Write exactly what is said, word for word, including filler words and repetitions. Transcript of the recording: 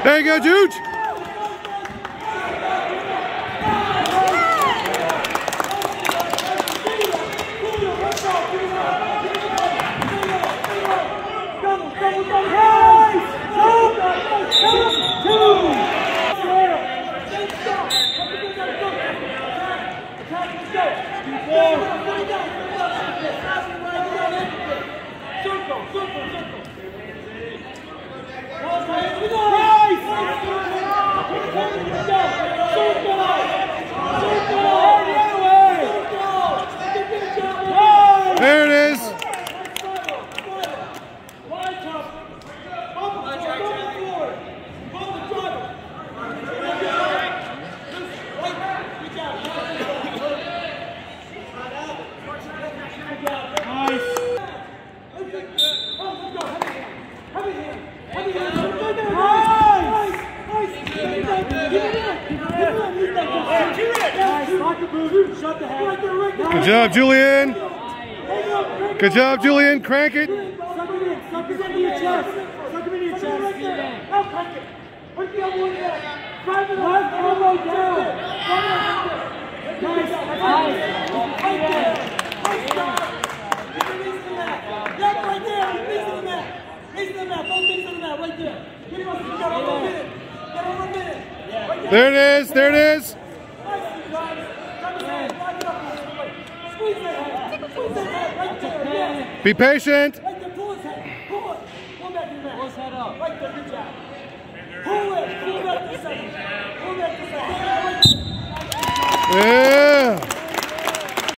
There you go, Juge. There it is. Good job, Julian. Good job, Julian. Crank it. Suck it in. Suck it into your chest. Suck it into your chest. Now crank it. Put the elbow in there. Drive it left elbow down. Nice. Nice. Right there. Nice job. Keep your knees to the mat. Yep, right there. Knees to the mat. Knees to the mat. Both knees to the mat. Right there. Give it up. You got over a minute. Got over a minute. Right there. There it is. There it is. Be patient. Right there, pull his head. Pull it. Pull back your neck. Pull his head up. Right there, good job. Pull it. Pull back the second. Pull back the second. Yeah.